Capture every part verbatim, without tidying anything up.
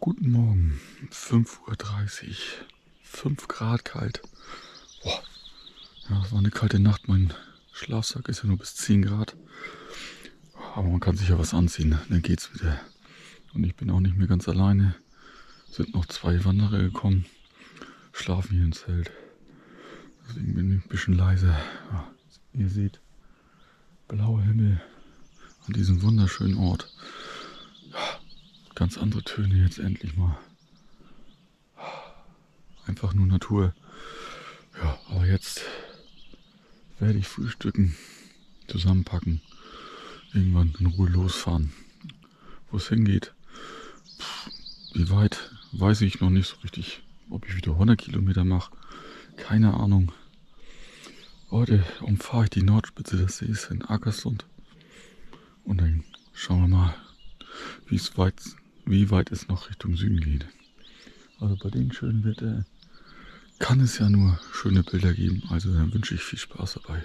Guten Morgen, fünf Uhr dreißig, fünf Grad kalt. Boah, ja, das war eine kalte Nacht, mein Schlafsack ist ja nur bis zehn Grad. Aber man kann sich ja was anziehen, dann geht's wieder. Und ich bin auch nicht mehr ganz alleine. Sind noch zwei Wanderer gekommen, schlafen hier im Zelt. Deswegen bin ich ein bisschen leise. Ja, ihr seht, blauer Himmel an diesem wunderschönen Ort. Ja, ganz andere Töne jetzt endlich mal. Einfach nur Natur. Ja, aber jetzt werde ich frühstücken, zusammenpacken, irgendwann in Ruhe losfahren. Wo es hingeht, Pff, wie weit, weiß ich noch nicht so richtig. Ob ich wieder hundert Kilometer mache, keine Ahnung. Heute umfahre ich die Nordspitze des Sees in Ackersund. Und dann schauen wir mal, wie es weit, wie weit es noch Richtung Süden geht. Also bei dem schönen Wetter kann es ja nur schöne Bilder geben. Also dann wünsche ich viel Spaß dabei.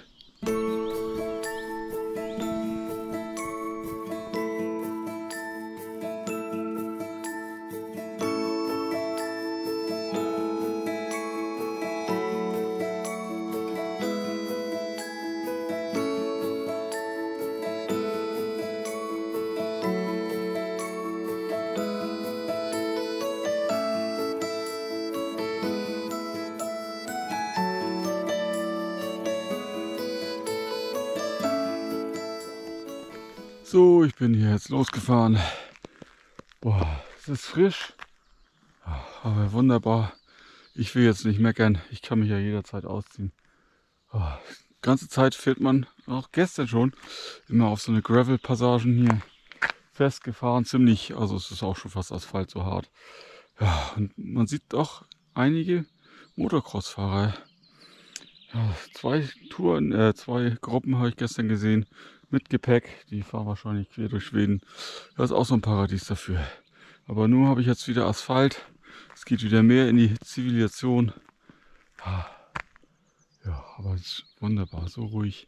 So, ich bin hier jetzt losgefahren. Boah, es ist frisch, aber wunderbar. Ich will jetzt nicht meckern, ich kann mich ja jederzeit ausziehen. Boah, die ganze Zeit fährt man, auch gestern schon, immer auf so eine Gravel-Passagen hier festgefahren. Ziemlich, also es ist auch schon fast Asphalt, so hart. Ja, und man sieht doch einige Motocross-Fahrer. Ja, zwei Touren, äh, zwei Gruppen habe ich gestern gesehen. Mit Gepäck, die fahren wahrscheinlich quer durch Schweden. Das ist auch so ein Paradies dafür. Aber nur habe ich jetzt wieder Asphalt. Es geht wieder mehr in die Zivilisation. Ja, ja, aber es ist wunderbar, so ruhig.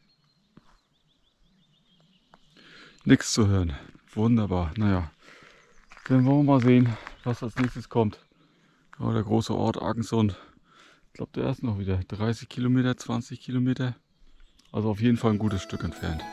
Nichts zu hören. Wunderbar. Naja, dann wollen wir mal sehen, was als nächstes kommt. Ja, der große Ort Argensund. Ich glaube, der ist noch wieder dreißig Kilometer, zwanzig Kilometer. Also auf jeden Fall ein gutes Stück entfernt.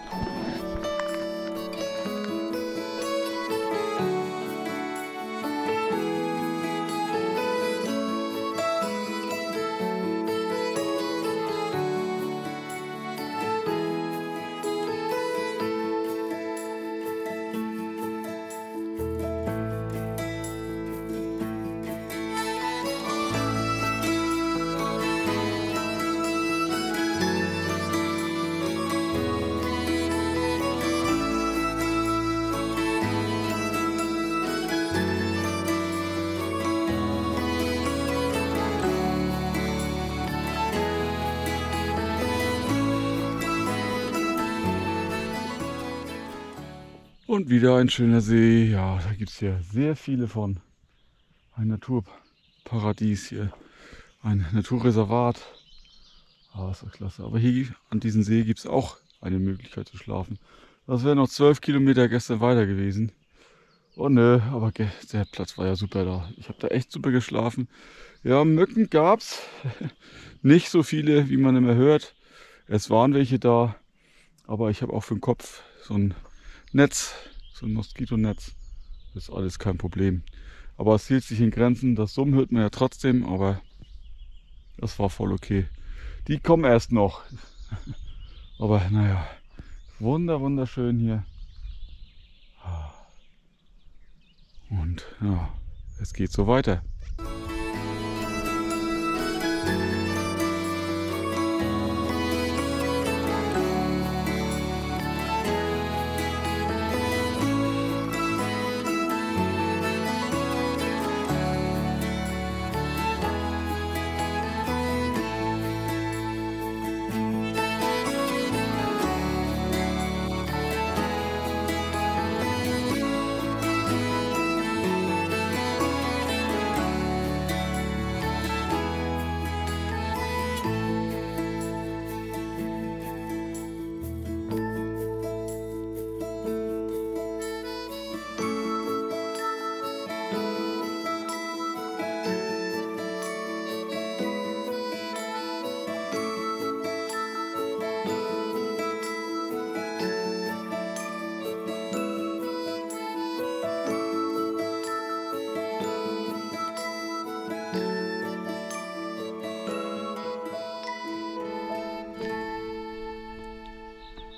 Und wieder ein schöner See. Ja, da gibt es hier sehr viele von. Ein Naturparadies hier. Ein Naturreservat. Ah, ist doch klasse. Aber hier an diesem See gibt es auch eine Möglichkeit zu schlafen. Das wäre noch zwölf Kilometer gestern weiter gewesen. Oh nö, aber der Platz war ja super da. Ich habe da echt super geschlafen. Ja, Mücken gab es. Nicht so viele, wie man immer hört. Es waren welche da. Aber ich habe auch für den Kopf so ein Netz, so ein Moskitonetz, das ist alles kein Problem. Aber es hielt sich in Grenzen, das Summen hört man ja trotzdem, aber das war voll okay. Die kommen erst noch. Aber naja, wunder, wunderschön hier. Und ja, es geht so weiter.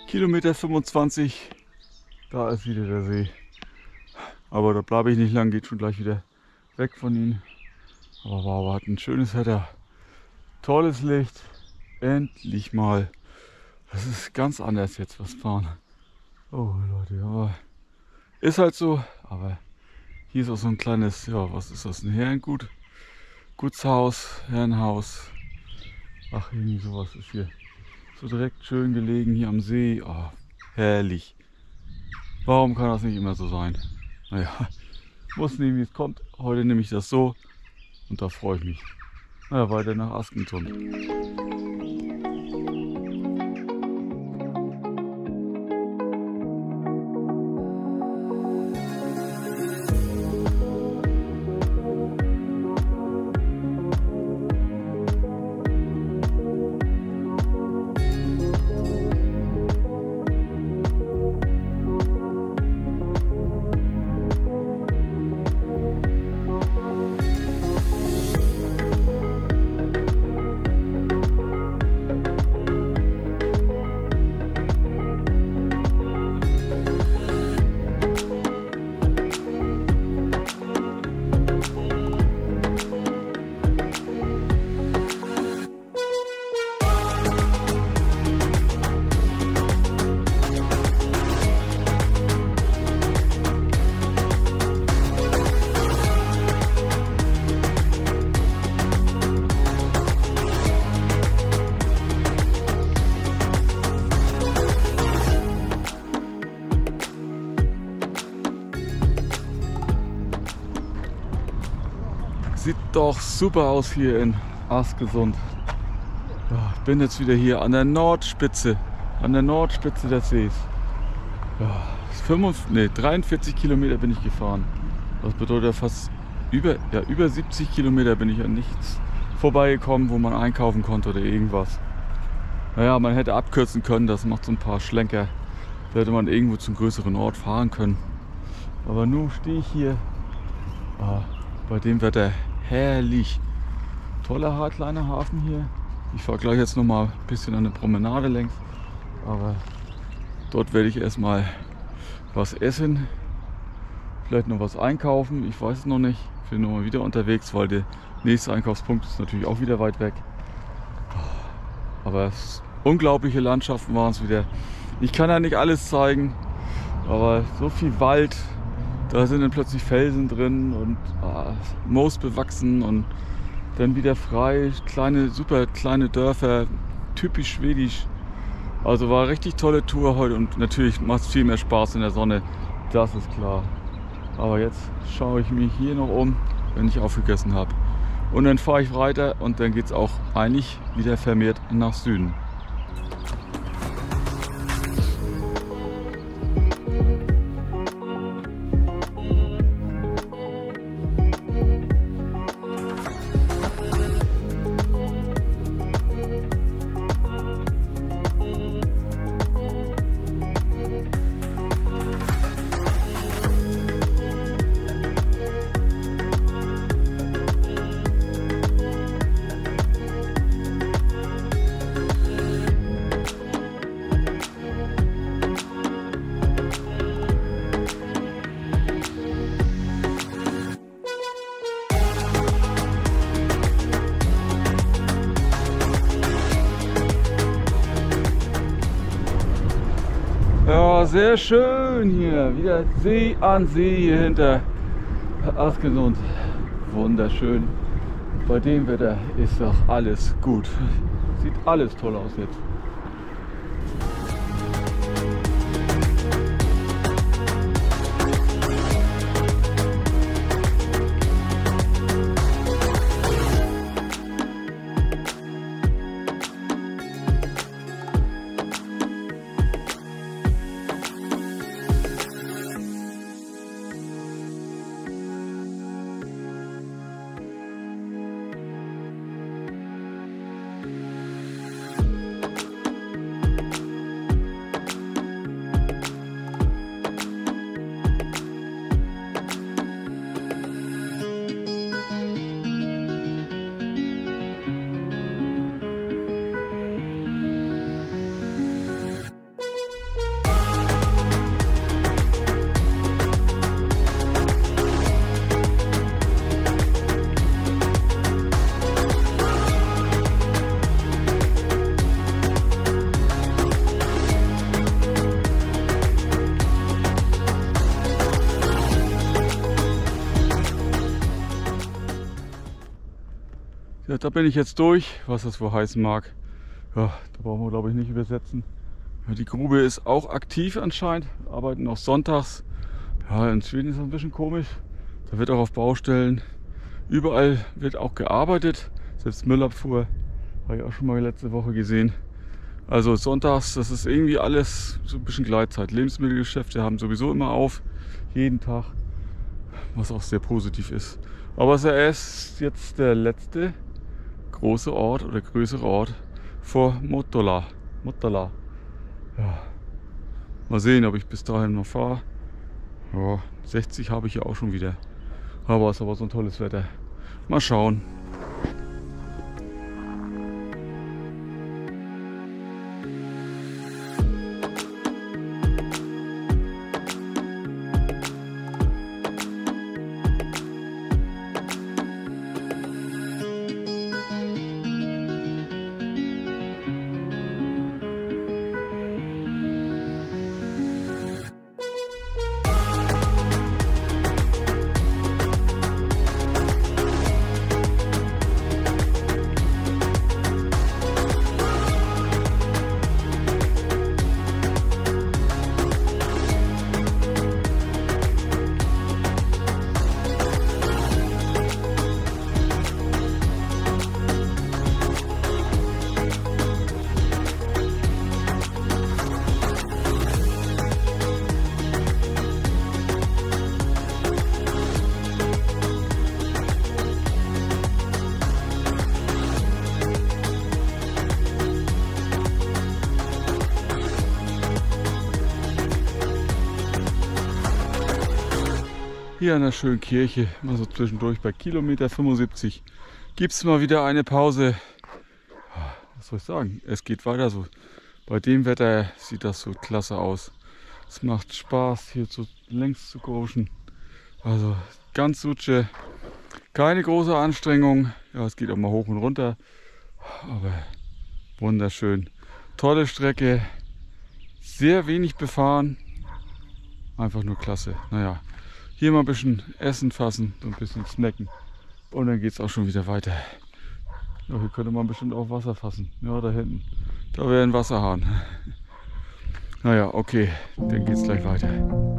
Kilometer fünfundzwanzig, da ist wieder der See. Aber da bleibe ich nicht lang, geht schon gleich wieder weg von ihm. Aber wow, hat ein schönes Wetter. Tolles Licht. Endlich mal. Das ist ganz anders jetzt, was fahren. Oh Leute, aber ist halt so. Aber hier ist auch so ein kleines, ja, was ist das? Ein Herrengut? Gutshaus, Herrenhaus. Ach, irgendwie sowas ist hier. So direkt schön gelegen hier am See. Oh, herrlich. Warum kann das nicht immer so sein? Naja, muss nehmen, wie es kommt. Heute nehme ich das so und da freue ich mich. Naja, weiter nach Askensund. Sieht doch super aus hier in Askensund. Ja, ich bin jetzt wieder hier an der Nordspitze, an der Nordspitze des Sees. Ja, fünfundvierzig, nee, dreiundvierzig Kilometer bin ich gefahren. Das bedeutet fast über, ja, über siebzig Kilometer bin ich an nichts vorbeigekommen, wo man einkaufen konnte oder irgendwas. Naja, man hätte abkürzen können, das macht so ein paar Schlenker. Da hätte man irgendwo zum größeren Ort fahren können. Aber nun stehe ich hier ah, bei dem Wetter. Herrlich. Toller, kleiner Hafen hier. Ich fahre gleich jetzt noch mal ein bisschen an der Promenade längs. Aber dort werde ich erstmal was essen. Vielleicht noch was einkaufen. Ich weiß es noch nicht. Ich bin noch mal wieder unterwegs, weil der nächste Einkaufspunkt ist natürlich auch wieder weit weg. Aber es, unglaubliche Landschaften waren es wieder. Ich kann ja nicht alles zeigen. Aber so viel Wald. Da sind dann plötzlich Felsen drin und ah, Moos bewachsen und dann wieder frei, kleine, super kleine Dörfer, typisch schwedisch. Also war eine richtig tolle Tour heute und natürlich macht es viel mehr Spaß in der Sonne, das ist klar. Aber jetzt schaue ich mich hier noch um, wenn ich aufgegessen habe. Und dann fahre ich weiter und dann geht es auch eigentlich wieder vermehrt nach Süden. Ja, sehr schön hier. Wieder See an See hier hinter Askensund. Wunderschön. Bei dem Wetter ist doch alles gut. Sieht alles toll aus jetzt. da bin ich jetzt durch, was das wohl heißen mag. Ja, da brauchen wir, glaube ich, nicht übersetzen. Ja, die Grube ist auch aktiv anscheinend, arbeiten auch sonntags. Ja, in Schweden ist das ein bisschen komisch. Da wird auch auf Baustellen, überall wird auch gearbeitet. Selbst Müllabfuhr habe ich auch schon mal letzte Woche gesehen. Also sonntags, das ist irgendwie alles so ein bisschen Gleitzeit. Lebensmittelgeschäfte haben sowieso immer auf, jeden Tag, was auch sehr positiv ist. Aber es ist jetzt der letzte große Ort oder größere Ort vor Motala. Motala. Ja. Mal sehen, ob ich bis dahin noch fahre. Ja, sechzig habe ich ja auch schon wieder. Aber es ist aber so ein tolles Wetter. Mal schauen. Hier an der schönen Kirche, mal so zwischendurch bei Kilometer fünfundsiebzig, gibt es mal wieder eine Pause. Was soll ich sagen? Es geht weiter so. Bei dem Wetter sieht das so klasse aus. Es macht Spaß, hier zu, längs zu coachen. Also ganz suche, keine große Anstrengung. Ja, es geht auch mal hoch und runter, aber wunderschön. Tolle Strecke, sehr wenig befahren, einfach nur klasse. Naja. Hier mal ein bisschen Essen fassen, so ein bisschen snacken und dann geht es auch schon wieder weiter. Ja, hier könnte man bestimmt auch Wasser fassen. Ja, da hinten. Da wäre ein Wasserhahn. Naja, okay, dann geht es gleich weiter.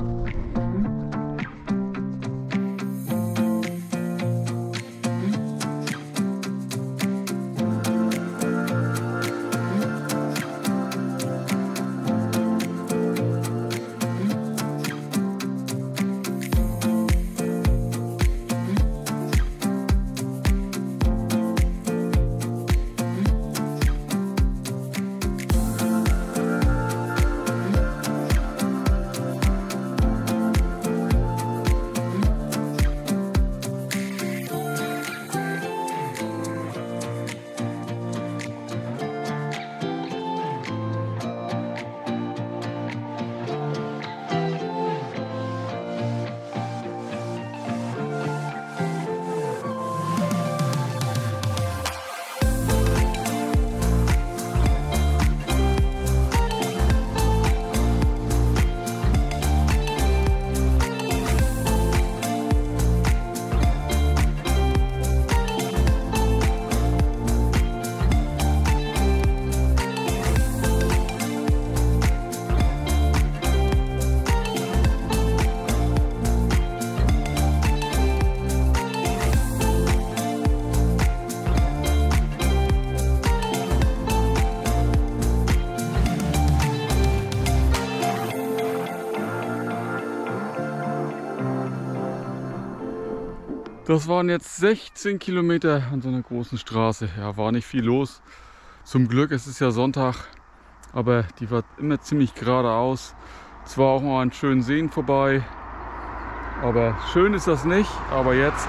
Das waren jetzt sechzehn Kilometer an so einer großen Straße. Ja, war nicht viel los. Zum Glück, es ist ja Sonntag, aber die war immer ziemlich geradeaus. Es war auch mal an schönen Seen vorbei. Aber schön ist das nicht. Aber jetzt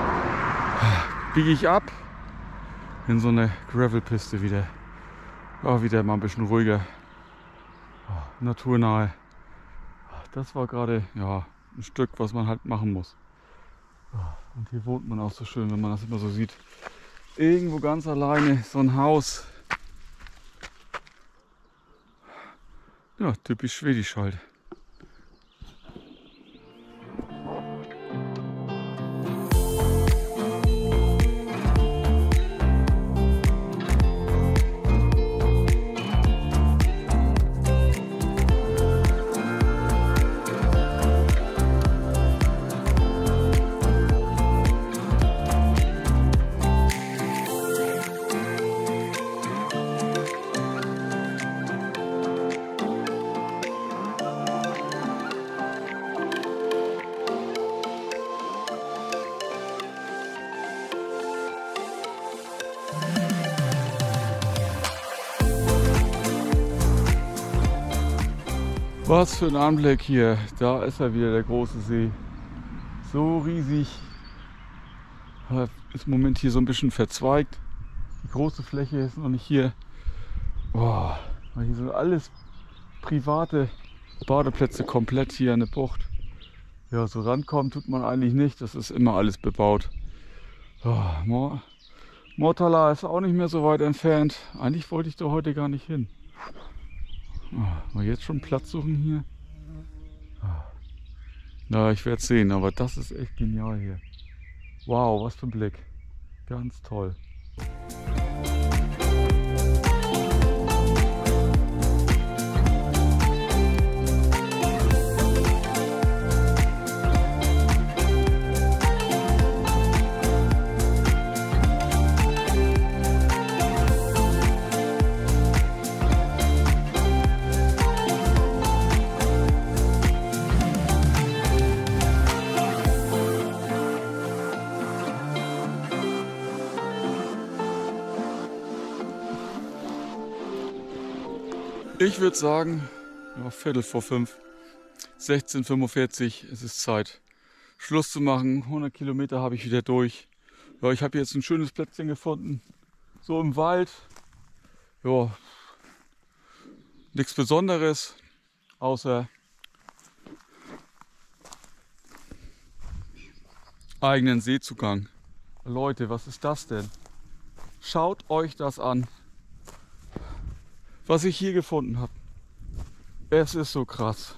biege ich ab in so eine Gravelpiste wieder. Ja, wieder mal ein bisschen ruhiger. Naturnahe. Das war gerade ja, ein Stück, was man halt machen muss. Und hier wohnt man auch so schön, wenn man das immer so sieht. Irgendwo ganz alleine, so ein Haus. Ja, typisch schwedisch halt. Was für ein Anblick hier. Da ist er wieder, der große See. So riesig. Ist im Moment hier so ein bisschen verzweigt. Die große Fläche ist noch nicht hier. Boah, hier sind alles private Badeplätze komplett hier an der Bucht. Ja, so rankommen tut man eigentlich nicht. Das ist immer alles bebaut. Oh, Motala ist auch nicht mehr so weit entfernt. Eigentlich wollte ich da heute gar nicht hin. Oh, mal jetzt schon Platz suchen hier. Na, ich werde es sehen, aber das ist echt genial hier. Wow, was für ein Blick. Ganz toll. Ich würde sagen, ja, Viertel vor fünf, sechzehn Uhr fünfundvierzig, es ist Zeit, Schluss zu machen. hundert Kilometer habe ich wieder durch. Ja, ich habe jetzt ein schönes Plätzchen gefunden, so im Wald. Ja, nichts Besonderes, außer eigenen Seezugang. Leute, was ist das denn? Schaut euch das an, was ich hier gefunden habe. Es ist so krass.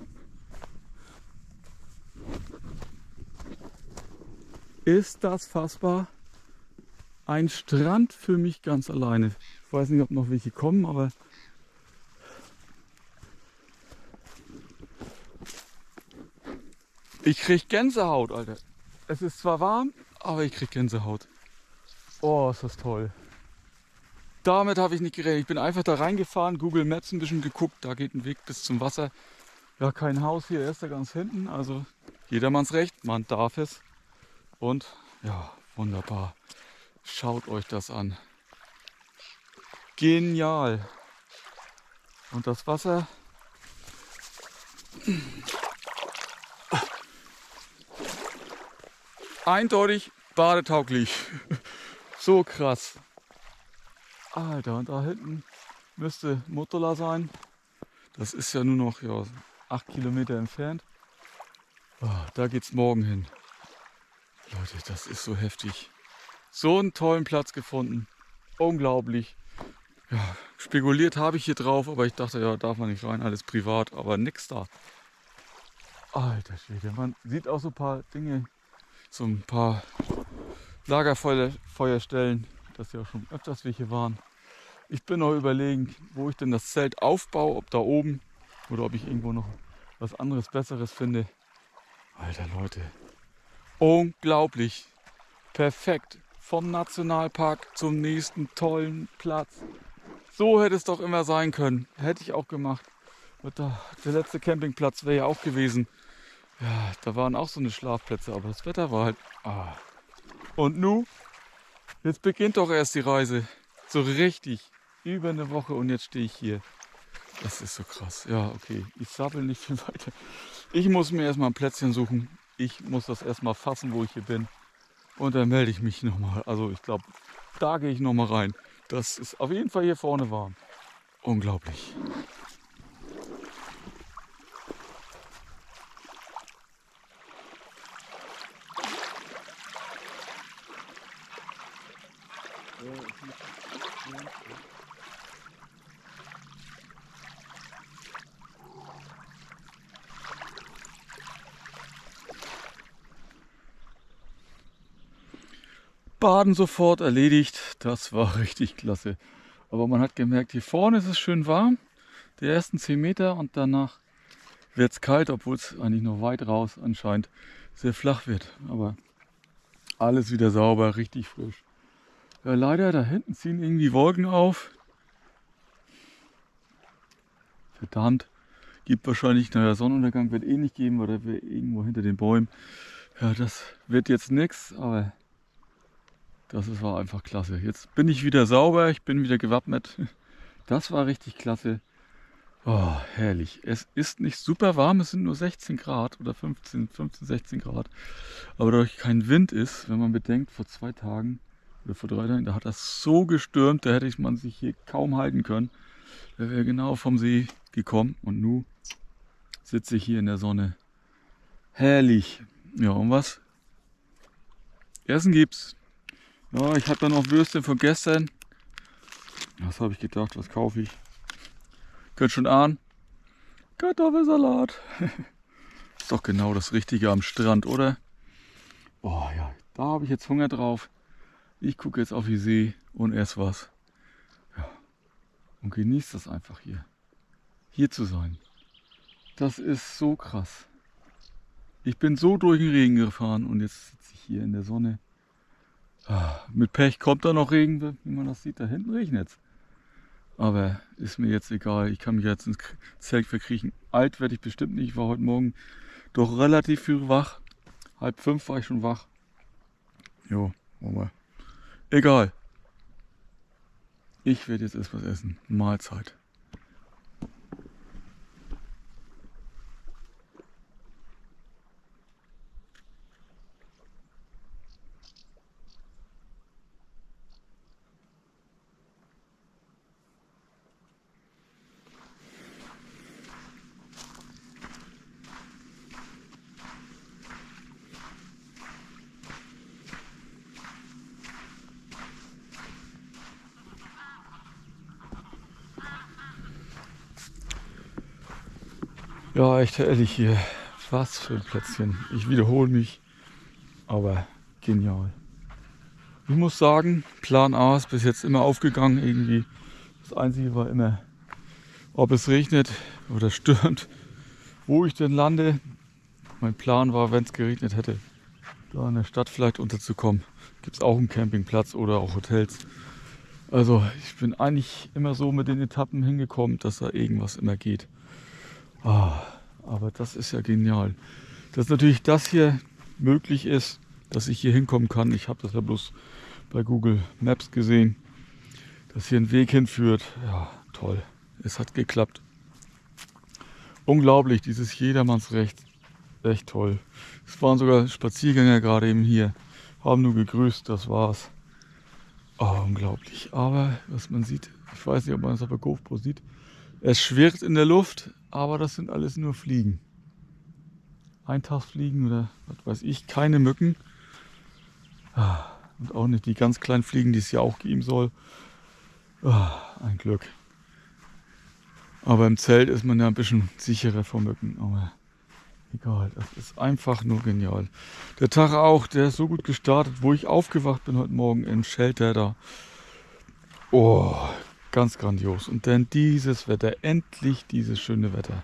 Ist das fassbar? Ein Strand für mich ganz alleine. Ich weiß nicht, ob noch welche kommen, aber ich krieg Gänsehaut, Alter. Es ist zwar warm, aber ich krieg Gänsehaut. Oh, ist das toll. Damit habe ich nicht gerechnet. Ich bin einfach da reingefahren, Google Maps ein bisschen geguckt, da geht ein Weg bis zum Wasser. Ja, kein Haus hier, er ist da ganz hinten, also jedermanns Recht, man darf es. Und ja, wunderbar. Schaut euch das an. Genial. Und das Wasser. Eindeutig badetauglich. So krass. Alter, und da hinten müsste Motala sein. Das ist ja nur noch ja, acht Kilometer entfernt. Oh, da geht's morgen hin. Leute, das ist so heftig. So einen tollen Platz gefunden. Unglaublich. Ja, spekuliert habe ich hier drauf, aber ich dachte, ja, darf man nicht rein, alles privat, aber nix da. Alter Schwede, man sieht auch so ein paar Dinge, so ein paar Lagerfeuerstellen, dass ja auch schon öfters welche waren. Ich bin noch überlegen, wo ich denn das Zelt aufbaue, ob da oben oder ob ich irgendwo noch was anderes, Besseres finde. Alter Leute, unglaublich, perfekt, vom Nationalpark zum nächsten tollen Platz. So hätte es doch immer sein können, hätte ich auch gemacht. Der letzte Campingplatz wäre ja auch gewesen. Ja, da waren auch so eine Schlafplätze, aber das Wetter war halt... Ah. Und nun, jetzt beginnt doch erst die Reise, so richtig, über eine Woche und jetzt stehe ich hier. Das ist so krass. Ja, okay, ich sabbel nicht viel weiter. Ich muss mir erstmal ein Plätzchen suchen. Ich muss das erstmal fassen, wo ich hier bin. Und dann melde ich mich nochmal. Also ich glaube, da gehe ich nochmal rein. Das ist auf jeden Fall hier vorne warm. Unglaublich. Baden sofort erledigt, das war richtig klasse. Aber man hat gemerkt, hier vorne ist es schön warm, die ersten zehn Meter, und danach wird es kalt, obwohl es eigentlich noch weit raus anscheinend sehr flach wird. Aber alles wieder sauber, richtig frisch. Ja, leider, da hinten ziehen irgendwie Wolken auf. Verdammt, gibt wahrscheinlich, naja, Sonnenuntergang wird eh nicht geben, oder wir irgendwo hinter den Bäumen. Ja, das wird jetzt nichts, aber das war einfach klasse. Jetzt bin ich wieder sauber, ich bin wieder gewappnet. Das war richtig klasse. Oh, herrlich. Es ist nicht super warm, es sind nur sechzehn Grad oder fünfzehn, fünfzehn, sechzehn Grad. Aber dadurch kein Wind ist, wenn man bedenkt, vor zwei Tagen oder vor drei Tagen, da hat das so gestürmt, da hätte man sich hier kaum halten können. Da wäre genau vom See gekommen und nun sitze ich hier in der Sonne. Herrlich. Ja, und was? Essen gibt's. Ja, ich habe da noch Würstchen von gestern. Was habe ich gedacht? Was kaufe ich? Könnt schon ahnen. Kartoffelsalat. Ist doch genau das Richtige am Strand, oder? Oh ja, da habe ich jetzt Hunger drauf. Ich gucke jetzt auf die See und esse was. Ja. Und genieße das einfach hier. Hier zu sein. Das ist so krass. Ich bin so durch den Regen gefahren und jetzt sitze ich hier in der Sonne. Ah, mit Pech kommt da noch Regen, wie man das sieht. Da hinten regnet es. Aber ist mir jetzt egal. Ich kann mich jetzt ins Zelt verkriechen. Alt werde ich bestimmt nicht. Ich war heute Morgen doch relativ früh wach. Halb fünf war ich schon wach. Jo, aber egal. Ich werde jetzt erst was essen. Mahlzeit. Ja, echt ehrlich hier. Was für ein Plätzchen. Ich wiederhole mich, aber genial. Ich muss sagen, Plan A ist bis jetzt immer aufgegangen irgendwie. Das Einzige war immer, ob es regnet oder stürmt, wo ich denn lande. Mein Plan war, wenn es geregnet hätte, da in der Stadt vielleicht unterzukommen. Gibt es auch einen Campingplatz oder auch Hotels. Also ich bin eigentlich immer so mit den Etappen hingekommen, dass da irgendwas immer geht. Ah, aber das ist ja genial. Dass natürlich das hier möglich ist, dass ich hier hinkommen kann. Ich habe das ja bloß bei Google Maps gesehen, dass hier ein Weg hinführt. Ja, toll. Es hat geklappt. Unglaublich, dieses Jedermannsrecht. Echt toll. Es waren sogar Spaziergänger gerade eben hier. Haben nur gegrüßt, das war's. Oh, unglaublich. Aber was man sieht, ich weiß nicht, ob man es auf der GoPro sieht, es schwirrt in der Luft, aber das sind alles nur Fliegen. Eintagsfliegen oder was weiß ich, keine Mücken. Und auch nicht die ganz kleinen Fliegen, die es ja auch geben soll. Ein Glück. Aber im Zelt ist man ja ein bisschen sicherer vor Mücken. Aber egal, das ist einfach nur genial. Der Tag auch, der ist so gut gestartet, wo ich aufgewacht bin heute Morgen im Shelter da. Oh, ganz grandios. Und dann dieses Wetter, endlich dieses schöne Wetter.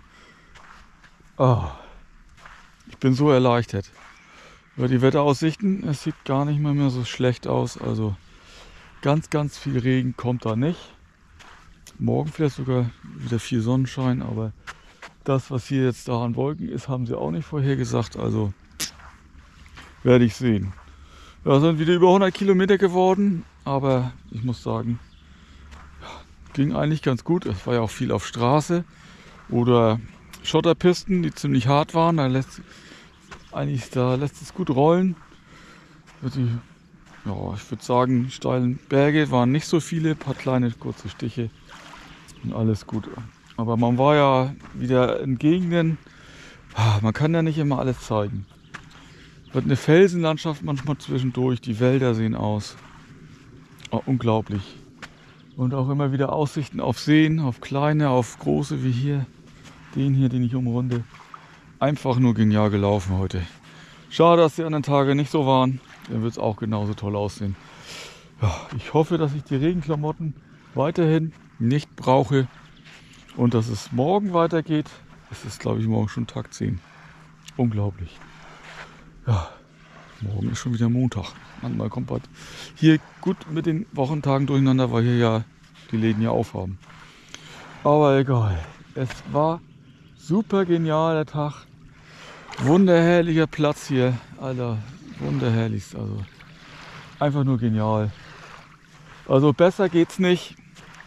Oh, ich bin so erleichtert. Über die Wetteraussichten, es sieht gar nicht mal mehr so schlecht aus. Also ganz, ganz viel Regen kommt da nicht. Morgen vielleicht sogar wieder viel Sonnenschein, aber das, was hier jetzt da an Wolken ist, haben sie auch nicht vorhergesagt. Also werde ich sehen. Ja, sind wieder über hundert Kilometer geworden, aber ich muss sagen, ja, ging eigentlich ganz gut. Es war ja auch viel auf Straße oder Schotterpisten, die ziemlich hart waren. Da lässt, eigentlich, da lässt es gut rollen. Die, ja, ich würde sagen, steilen Berge waren nicht so viele, ein paar kleine kurze Stiche und alles gut. Aber man war ja wieder in Gegenden, man kann ja nicht immer alles zeigen. Es wird eine Felsenlandschaft manchmal zwischendurch, die Wälder sehen aus. Oh, unglaublich. Und auch immer wieder Aussichten auf Seen, auf kleine, auf große wie hier. Den hier, den ich umrunde. Einfach nur genial gelaufen heute. Schade, dass die anderen Tage nicht so waren. Dann wird es auch genauso toll aussehen. Ja, ich hoffe, dass ich die Regenklamotten weiterhin nicht brauche. Und dass es morgen weitergeht. Es ist, glaube ich, morgen schon Tag zehn. Unglaublich. Ja, morgen ist schon wieder Montag. Manchmal kommt was hier gut mit den Wochentagen durcheinander, weil hier ja die Läden ja aufhaben. Aber egal. Es war super genial der Tag. Wunderherrlicher Platz hier. Alter, wunderherrlichst. Also einfach nur genial. Also besser geht's nicht.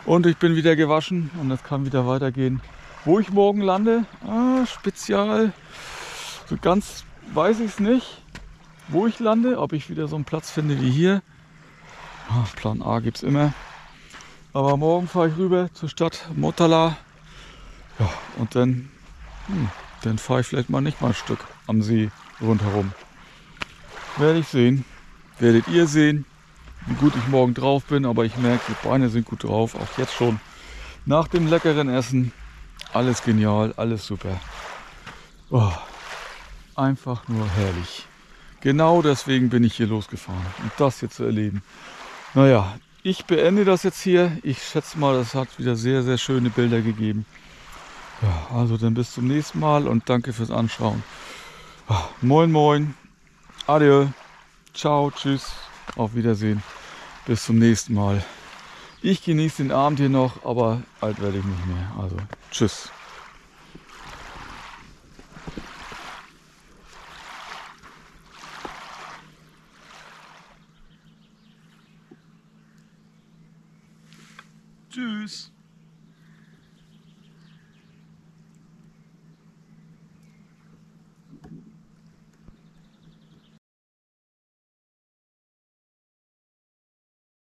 Und ich bin wieder gewaschen und es kann wieder weitergehen. Wo ich morgen lande, ah, spezial, so ganz weiß ich es nicht, wo ich lande, ob ich wieder so einen Platz finde wie hier. Ah, Plan A gibt es immer. Aber morgen fahre ich rüber zur Stadt Motala. Ja, und dann, hm, dann fahre ich vielleicht mal nicht mal ein Stück am See rundherum. Werde ich sehen. Werdet ihr sehen, wie gut ich morgen drauf bin. Aber ich merke, die Beine sind gut drauf. Auch jetzt schon nach dem leckeren Essen. Alles genial, alles super. Oh, einfach nur herrlich. Genau deswegen bin ich hier losgefahren, um das hier zu erleben. Naja, ich beende das jetzt hier. Ich schätze mal, das hat wieder sehr, sehr schöne Bilder gegeben. Ja, also dann bis zum nächsten Mal und danke fürs Anschauen. Moin, moin. Adieu. Ciao, tschüss. Auf Wiedersehen. Bis zum nächsten Mal. Ich genieße den Abend hier noch, aber alt werde ich nicht mehr. Also, tschüss. Tschüss.